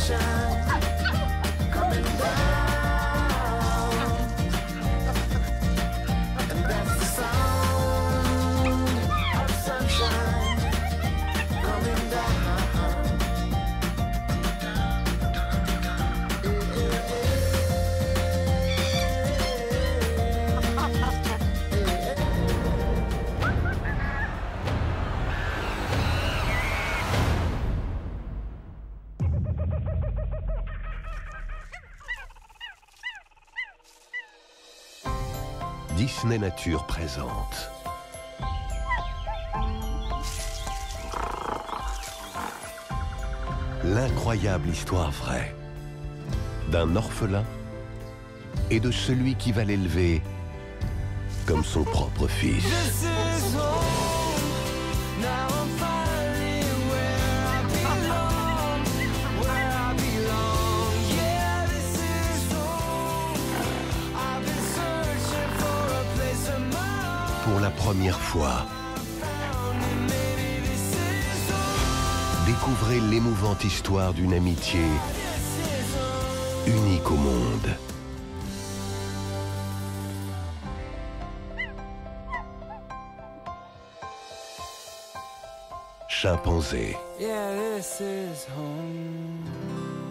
Disney Nature présente l'incroyable histoire vraie d'un orphelin et de celui qui va l'élever comme son propre fils. Pour la première fois, découvrez l'émouvante histoire d'une amitié unique au monde. Chimpanzé. Yeah, this is home.